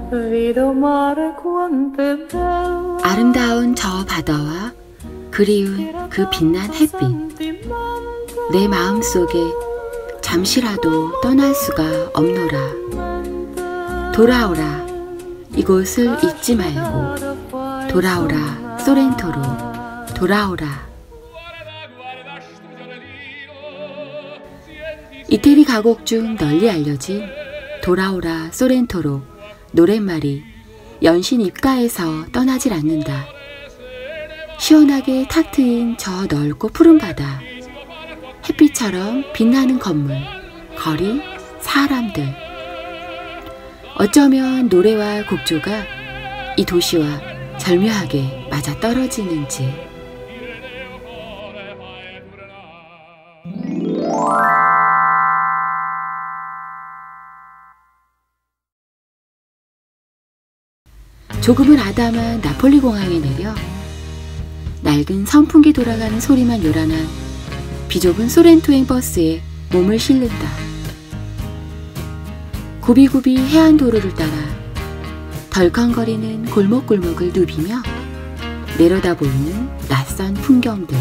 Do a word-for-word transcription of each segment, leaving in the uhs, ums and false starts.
아름다운 저 바다와 그리운 그 빛난 햇빛, 내 마음속에 잠시라도 떠날 수가 없노라. 돌아오라, 이곳을 잊지 말고. 돌아오라, 소렌토로 돌아오라. 이태리 가곡 중 널리 알려진 돌아오라 소렌토로 노랫말이 연신 입가에서 떠나질 않는다. 시원하게 탁 트인 저 넓고 푸른 바다, 햇빛처럼 빛나는 건물, 거리, 사람들. 어쩌면 노래와 곡조가 이 도시와 절묘하게 맞아떨어지는지. 조금은 아담한 나폴리 공항에 내려 낡은 선풍기 돌아가는 소리만 요란한 비좁은 소렌토행 버스에 몸을 실른다. 굽이굽이 해안도로를 따라 덜컹거리는 골목골목을 누비며 내려다보이는 낯선 풍경들.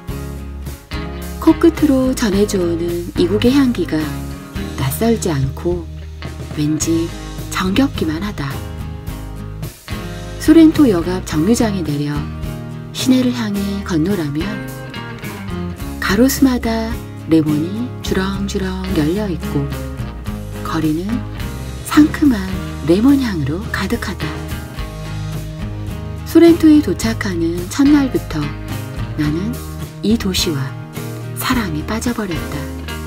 코끝으로 전해져오는 이국의 향기가 낯설지 않고 왠지 정겹기만 하다. 소렌토 역 앞 정류장에 내려 시내를 향해 건너라면 가로수마다 레몬이 주렁주렁 열려있고 거리는 상큼한 레몬 향으로 가득하다. 소렌토에 도착하는 첫날부터 나는 이 도시와 사랑에 빠져버렸다.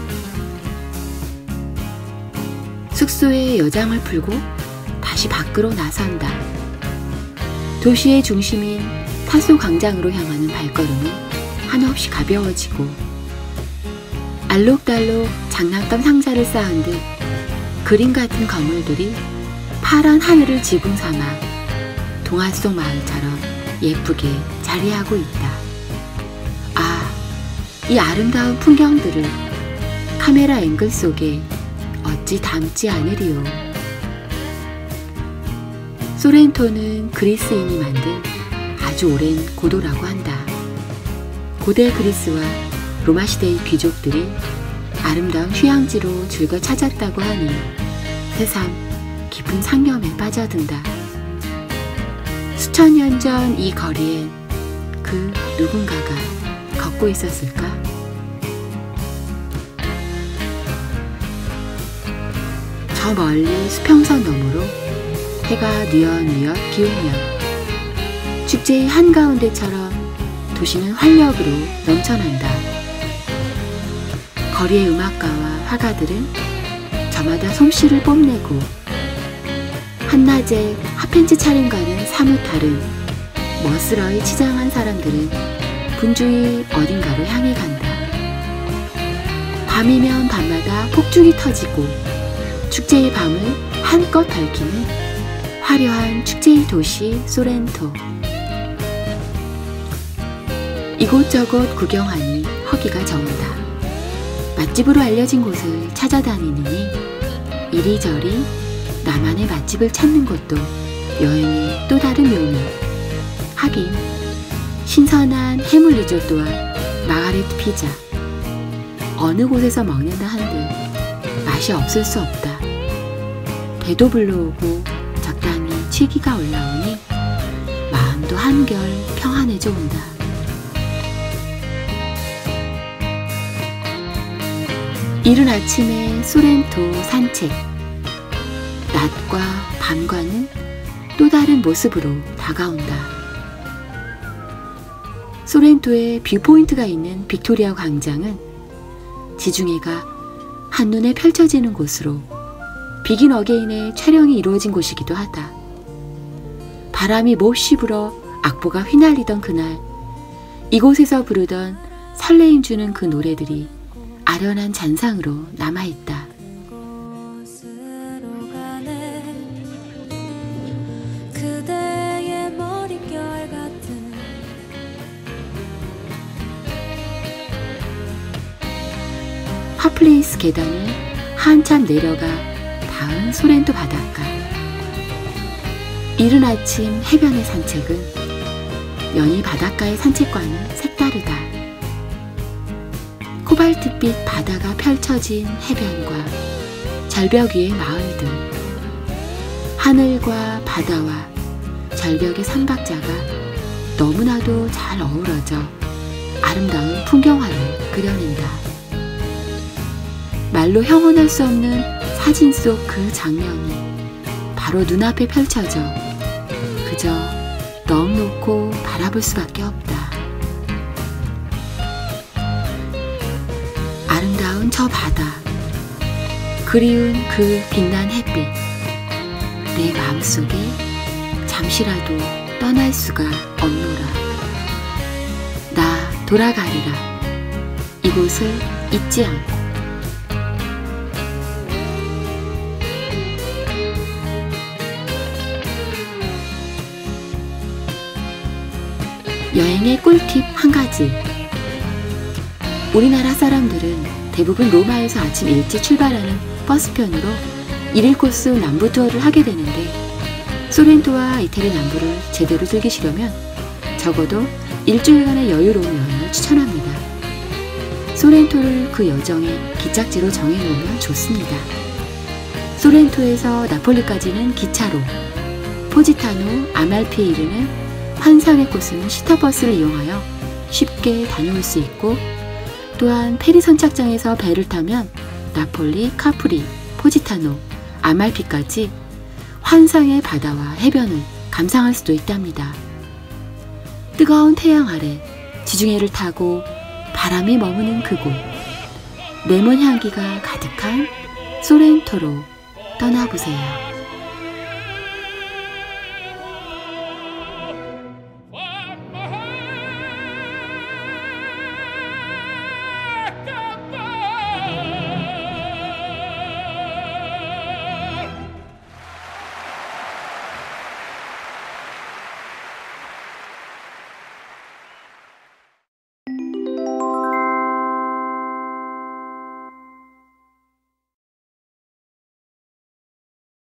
숙소에 여장을 풀고 다시 밖으로 나선다. 도시의 중심인 타소 광장으로 향하는 발걸음은 한없이 가벼워지고 알록달록 장난감 상자를 쌓은 듯 그림 같은 건물들이 파란 하늘을 지붕 삼아 동화 속 마을처럼 예쁘게 자리하고 있다. 아, 이 아름다운 풍경들을 카메라 앵글 속에 어찌 담지 않으리요. 소렌토는 그리스인이 만든 아주 오랜 고도라고 한다. 고대 그리스와 로마 시대의 귀족들이 아름다운 휴양지로 즐겨 찾았다고 하니 새삼 깊은 상념에 빠져든다. 수천 년 전 이 거리엔 그 누군가가 걷고 있었을까? 저 멀리 수평선 너머로 해가 뉘엿뉘엿 기울며 축제의 한가운데처럼 도시는 활력으로 넘쳐난다. 거리의 음악가와 화가들은 저마다 솜씨를 뽐내고 한낮에 핫팬츠 차림과는 사뭇 다른 멋스러이 치장한 사람들은 분주히 어딘가로 향해 간다. 밤이면 밤마다 폭죽이 터지고 축제의 밤을 한껏 밝히는 화려한 축제의 도시 소렌토. 이곳저곳 구경하니 허기가 저온다. 맛집으로 알려진 곳을 찾아다니느니 이리저리 나만의 맛집을 찾는 것도 여행의 또 다른 묘미. 하긴 신선한 해물 리조또와 마가레트 피자, 어느 곳에서 먹는다 한들 맛이 없을 수 없다. 배도 불러오고 적당히 취기가 올라오니 마음도 한결 평안해져 온다. 이른 아침에 소렌토 산책. 낮과 밤과는 또 다른 모습으로 다가온다. 소렌토에 뷰포인트가 있는 빅토리아 광장은 지중해가 한눈에 펼쳐지는 곳으로 비긴 어게인의 촬영이 이루어진 곳이기도 하다. 바람이 몹시 불어 악보가 휘날리던 그날, 이곳에서 부르던 설레임 주는 그 노래들이 아련한 잔상으로 남아있다. 핫플레이스 계단을 한참 내려가 닿은 소렌토 바닷가. 이른 아침 해변의 산책은 연희 바닷가의 산책과는 색다르다. 코발트빛 바다가 펼쳐진 해변과 절벽 위의 마을들, 하늘과 바다와 절벽의 삼박자가 너무나도 잘 어우러져 아름다운 풍경화를 그려낸다. 말로 형언할 수 없는 사진 속 그 장면이 바로 눈앞에 펼쳐져 그저 넋 놓고 바라볼 수밖에 없다. 아름다운 저 바다, 그리운 그 빛난 햇빛, 내 마음속에 잠시라도 떠날 수가 없노라. 나 돌아가리라. 이곳을 잊지 않고. 여행의 꿀팁 한 가지. 우리나라 사람들은 대부분 로마에서 아침 일찍 출발하는 버스편으로 일일 코스 남부 투어를 하게 되는데, 소렌토와 이태리 남부를 제대로 즐기시려면 적어도 일주일간의 여유로운 여행을 추천합니다. 소렌토를 그 여정의 기착지로 정해놓으면 좋습니다. 소렌토에서 나폴리까지는 기차로, 포지타노, 아말피에 이르는 환상의 코스는 시터버스를 이용하여 쉽게 다녀올 수 있고, 또한 페리 선착장에서 배를 타면 나폴리, 카프리, 포지타노, 아말피까지 환상의 바다와 해변을 감상할 수도 있답니다. 뜨거운 태양 아래 지중해를 타고 바람이 머무는 그곳, 레몬 향기가 가득한 소렌토로 떠나보세요.